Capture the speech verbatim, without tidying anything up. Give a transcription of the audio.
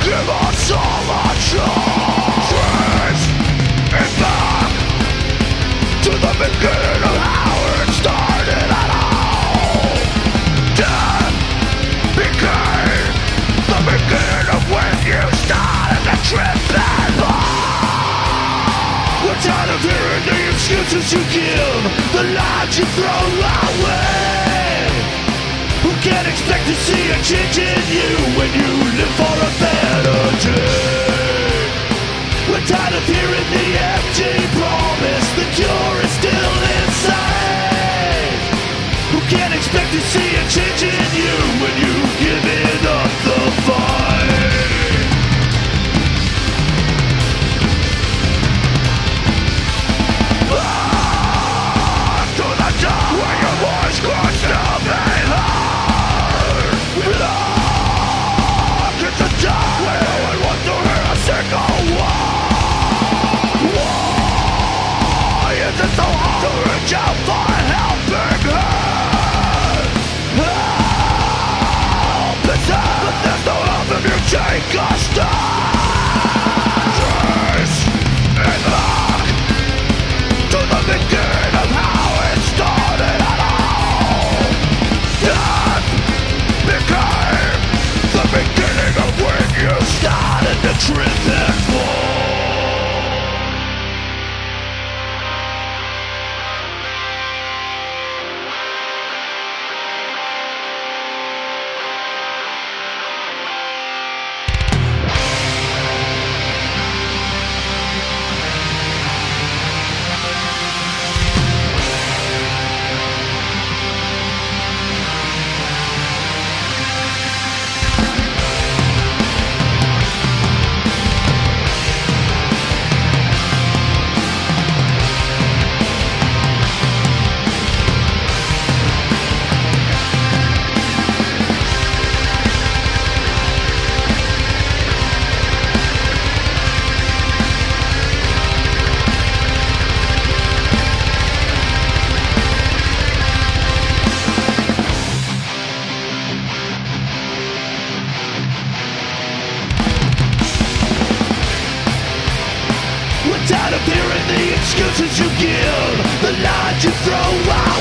give us all a chance. Trace it back to the beginning of how it started at all. Death became the beginning of when you started the trip and all. We're tired of hearing the excuses you give, the lies you throw away. Who can't expect to see a change in you when you live for a better day? We're tired of hearing the empty promise, the cure is still inside. Who can't expect to see a change in you when you've given up the fight? Ah, to the top where your voice could still be heard. Look at the time when no one wants to hear a single word. Why is it so hard to reach out for a helping hand? Help is there, but there's no help if you take a stand. Trace it back to the beginning of how it started at all. Death became the beginning of when you started to trip and fall. Tired of hearing the excuses you give, the lies you throw out.